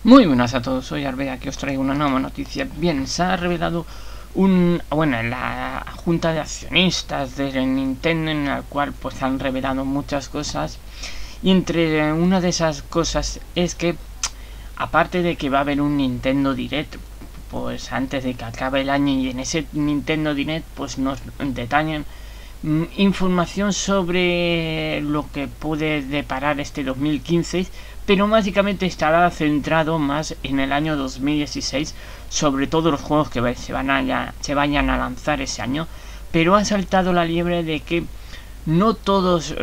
Muy buenas a todos, soy Arbea, que os traigo una nueva noticia. Bien, se ha revelado la junta de accionistas de Nintendo, en la cual pues han revelado muchas cosas, y entre una de esas cosas es que, aparte de que va a haber un Nintendo Direct pues antes de que acabe el año, y en ese Nintendo Direct pues nos detallan información sobre lo que puede deparar este 2015, pero básicamente estará centrado más en el año 2016, sobre todo los juegos que se vayan a lanzar ese año. Pero ha saltado la liebre de que no todos,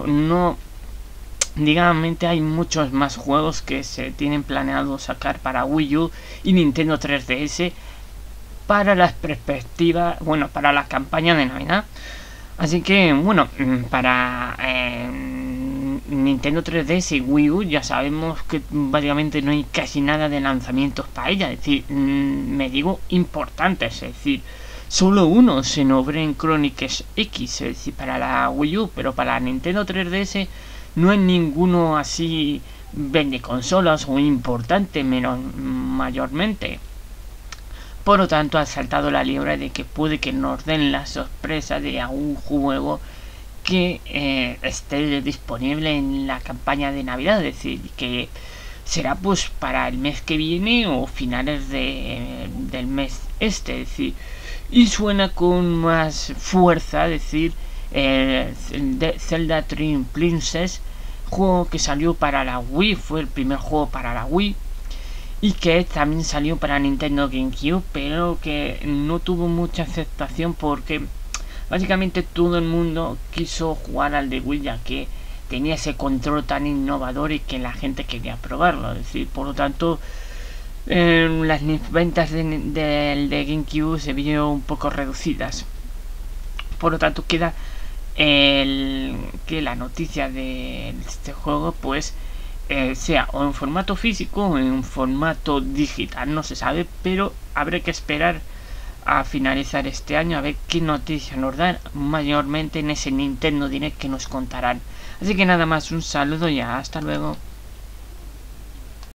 digamos, hay muchos más juegos que se tienen planeado sacar para Wii U y Nintendo 3DS para las perspectivas, para la campaña de Navidad. Así que, para Nintendo 3DS y Wii U ya sabemos que básicamente no hay casi nada de lanzamientos para ella. Es decir, me digo importantes, es decir, solo uno, Xenoblade Chronicles X, es decir, para la Wii U, pero para la Nintendo 3DS no hay ninguno así vende consolas o importante, menos mayormente. Por lo tanto, ha saltado la liebre de que puede que nos den la sorpresa de algún juego que esté disponible en la campaña de Navidad, es decir, que será pues para el mes que viene o finales del mes es decir, y suena con más fuerza, es decir, Zelda Dream Princess, juego que salió para la Wii, fue el primer juego para la Wii, y que también salió para Nintendo GameCube, pero que no tuvo mucha aceptación porque básicamente todo el mundo quiso jugar al de Wii, ya que tenía ese control tan innovador y que la gente quería probarlo. Es decir, por lo tanto, las ventas del de GameCube se vieron un poco reducidas. Por lo tanto, queda que la noticia de este juego pues sea o en formato físico o en formato digital, no se sabe, pero habrá que esperar a finalizar este año a ver qué noticias nos dan, mayormente en ese Nintendo Direct que nos contarán. Así que nada más, un saludo y hasta luego.